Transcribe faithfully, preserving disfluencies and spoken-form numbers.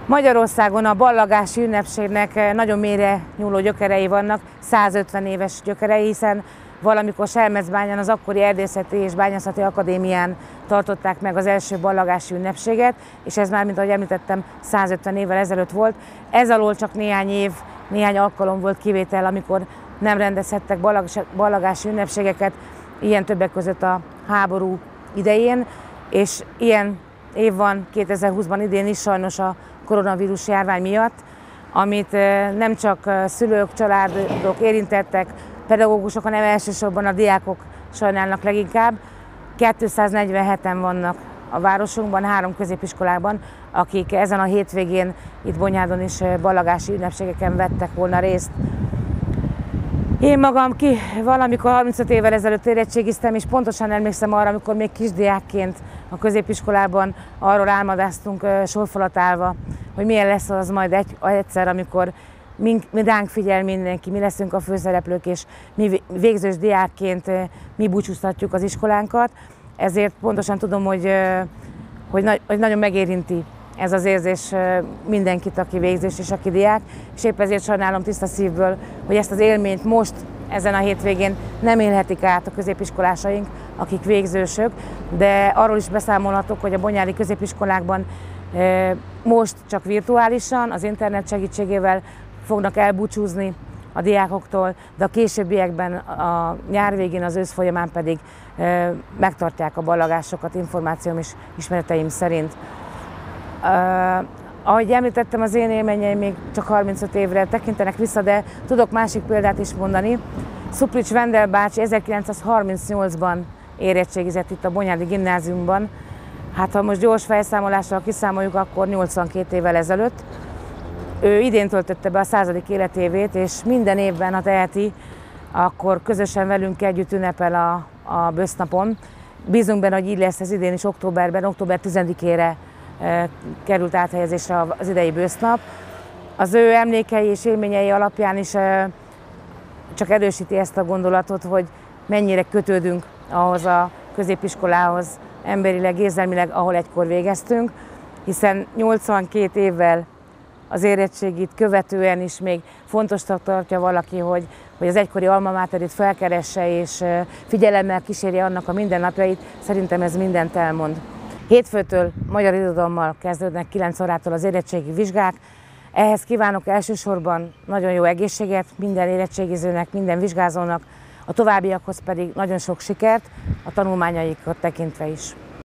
Magyarországon a ballagási ünnepségnek nagyon mélyre nyúló gyökerei vannak, százötven éves gyökerei, hiszen valamikor Selmecbányán, az akkori Erdészeti és Bányászati Akadémián tartották meg az első ballagási ünnepséget, és ez már, mint ahogy említettem, százötven évvel ezelőtt volt. Ez alól csak néhány év, néhány alkalom volt kivétel, amikor nem rendezhettek ballagási ünnepségeket, ilyen többek között a háború idején, és ilyen év van kétezer-húszban idén is sajnos a koronavírus járvány miatt, amit nem csak szülők, családok érintettek, pedagógusok, hanem elsősorban a diákok sajnálnak leginkább. kétszáznegyvenheten vannak a városunkban, három középiskolában, akik ezen a hétvégén itt Bonyhádon is ballagási ünnepségeken vettek volna részt. Én magam ki valamikor harmincöt évvel ezelőtt érettségiztem, és pontosan emlékszem arra, amikor még kisdiákként a középiskolában arról álmodáztunk sorfalat állva, hogy milyen lesz az majd egy, egyszer, amikor mi, mi ránk figyel mindenki, mi leszünk a főszereplők, és mi végzős diákként mi búcsúztatjuk az iskolánkat. Ezért pontosan tudom, hogy, hogy, hogy nagyon megérinti ez az érzés mindenkit, aki végzős és aki diák, és épp ezért sajnálom tiszta szívből, hogy ezt az élményt most, ezen a hétvégén nem élhetik át a középiskolásaink, akik végzősök, de arról is beszámolhatok, hogy a bonyhádi középiskolákban most csak virtuálisan, az internet segítségével fognak elbúcsúzni a diákoktól, de a későbbiekben, a nyár végén, az ősz folyamán pedig megtartják a ballagásokat információm és ismereteim szerint. Uh, ahogy említettem, az én élményeim még csak harmincöt évre tekintenek vissza, de tudok másik példát is mondani. Szuplics Vendel bácsi ezerkilencszázharmincnyolcban érettségizett itt a Bonyhádi Gimnáziumban. Hát ha most gyors felszámolással kiszámoljuk, akkor nyolcvankét évvel ezelőtt. Ő idén töltötte be a századik életévét, és minden évben, ha teheti, akkor közösen velünk együtt ünnepel a, a bősznapon. Bízunk benne, hogy így lesz ez idén is, októberben, október tizedikére került áthelyezésre az idei bősznap. Az ő emlékei és élményei alapján is csak erősíti ezt a gondolatot, hogy mennyire kötődünk ahhoz a középiskolához, emberileg, érzelmileg, ahol egykor végeztünk, hiszen nyolcvankét évvel az érettségit követően is még fontosnak tartja valaki, hogy, hogy az egykori alma máterit felkeresse és figyelemmel kísérje annak a mindennapjait. Szerintem ez mindent elmond. Hétfőtől magyar irodalommal kezdődnek kilenc órától az érettségi vizsgák. Ehhez kívánok elsősorban nagyon jó egészséget minden érettségizőnek, minden vizsgázónak, a továbbiakhoz pedig nagyon sok sikert a tanulmányaikat tekintve is.